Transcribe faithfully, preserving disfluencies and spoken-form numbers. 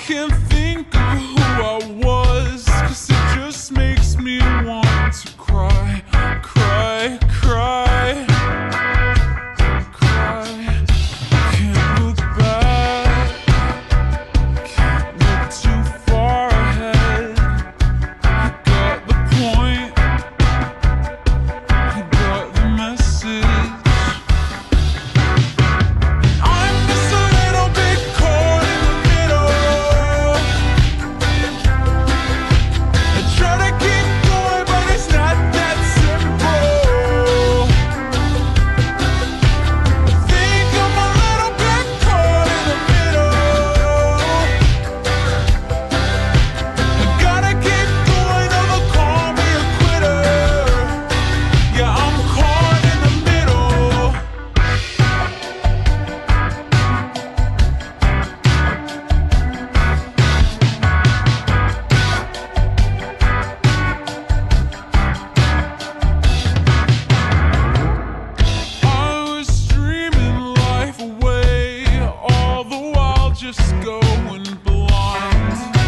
can't think of who I was, 'cause it just makes me want to cry, cry, cry, cry. Can't look back, can't look too far ahead. You got the point, you got the message. I'm just a little bit caught in the middle. I try to keep going, but it's not that simple. I think I'm a little bit caught in the middle. I gotta keep going, or they'll call me a quitter. Yeah, I'm caught in the middle. I was dreaming life away, all the while just going blind.